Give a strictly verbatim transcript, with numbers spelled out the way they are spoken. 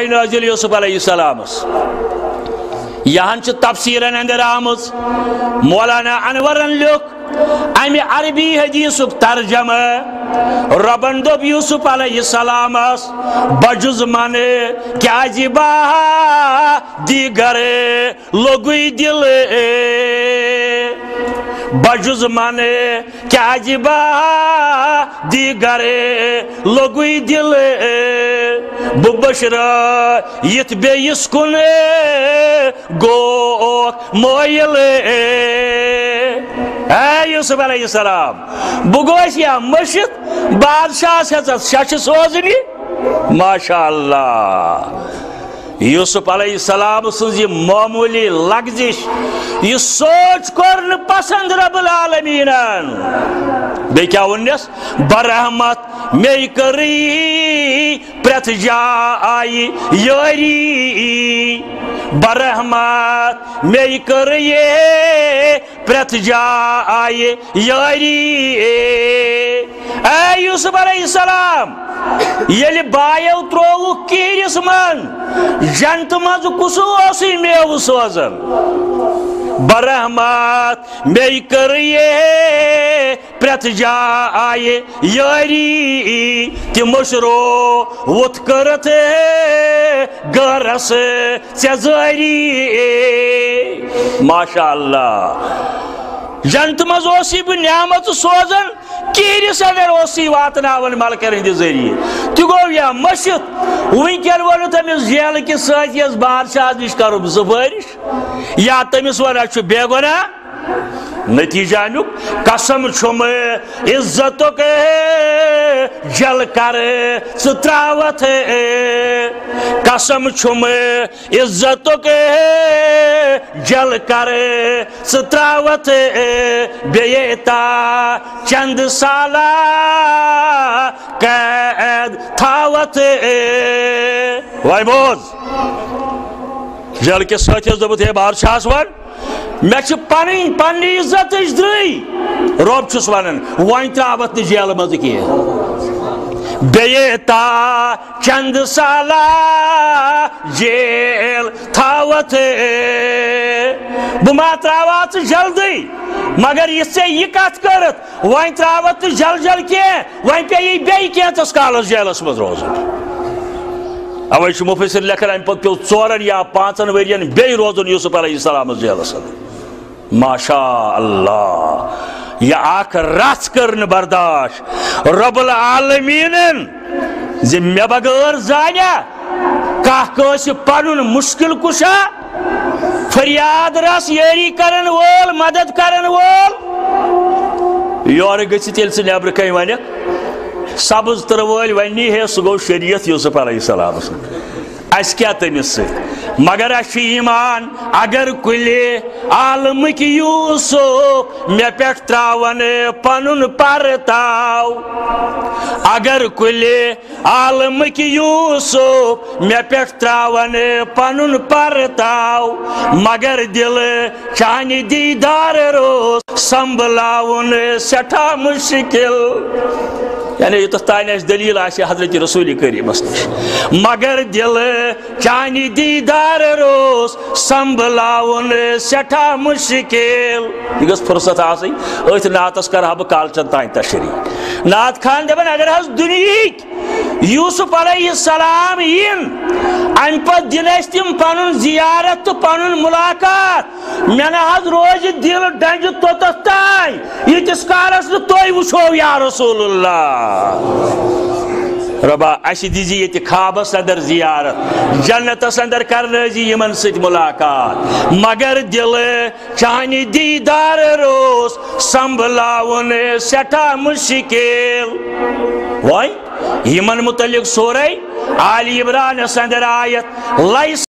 نازل یوسف علیہ السلام یہاں چھ تفسیرن اندر آمز مولانا انورن لکھ امی عربی حدیث ترجمہ ربن دوب یوسف علیہ السلام بجز مانے کیا جبا دیگر لوگوی دل بجز مانے کیا جبا دیگر لوگوی دل ببشر یت بیس کن گو مویل اے یوسف علیہ السلام بگوش یا مشت بادشاہ سے شش سوزنی ماشاءاللہ یوسف علیہ السلام سنزی معمولی لگزش یہ سوچ کرن پسند رب العالمین بے کیا ونیس برحمت میں کری پرت جائی یاری برحمت میں کری پرت جائی یاری اے یوسف علیہ السلام یلی بایو تروو کیرس من جنت مز کسو اسی میو سوزن برحمت میں کریے پرت جائی یاری تی مشرو وط کرت گرس چزاری ماشاءاللہ جنت مز اسی بھی نعمت سوزن کیرس اگر اسی واتناون ملکر ہندی ذریعے تو گو یا مشت ونکر ونو تمس جیل کے ساتھ یس بادشاہ نش کرو سفارش یا تمس ون چھ بے گناہ نتیجہ نیک قسم چھم عزتک جل کر ستراوت قسم چھم عزتک جل کر ستراوت بیتا چند سالہ قید تھاوت وائی بوز جل کے ساتھ دبت ہے بادشاہ ون میں چھ پنی پنی عزت دری روب چھس ونن وائن تراوت جیل مز کی بیتا چند سالہ جیل تھاوت بما تراوت جلدی مگر اس سے یہ کت کرت وائن تراوت جل جل کی وائن پہ یہ بے کی تس کالس جیلس مز روزن اوے چھ مفسر لکھن ام پت پیو ژورن یا پانچن ورین بے روزن یوسف علیہ السلام جیلس ماشاء اللہ یہ آکھ رس کرن برداشت رب العالمین زی میں بغیر زانیا کہا کس پنن مشکل کشا فریاد رس یاری کرن وول مدد کرن وول یور گژھِ تیل سے نیبر کن ونک سبز تر ول ونی ہے سہ گو شریعت یوسف علیہ السلام اس کیا تمس ست مگر اس ایمان اگر کلی عالمک یوسف مے پہ تراون پنن پرتاو اگر کلی عالمک یوسف مے پہ تراون پنن پرتاو مگر دل چانہ دیدار روز سنبھلاون سٹھا مشکل یعنی یہ تان دلیل آسے حضرت رسول کریم نش مگر دل چانہ دیدار روز سنبھلاون سٹھا مشکل یہ گھس فرصت آسے ات نعتس کرہا بہ کالچن تان تشریح نعت خان دپان اگر حض دنیک یوسف علیہ السلام ین ام پت دن تم پن زیارت تو پن ملاقات مے نہ حض روز دل ڈنج توتس تان یتس کالس نہ تھی وچھو یا رسول اللہ ربا اس دیزی یہ خوابس اندر زیارت جنتس اندر کرنزی یمن ست ملاقات مگر دل چانہ دیدار روز سنبھلاون سٹھا مشکل وائن یمن متعلق سورہ آل عمران اندر آیت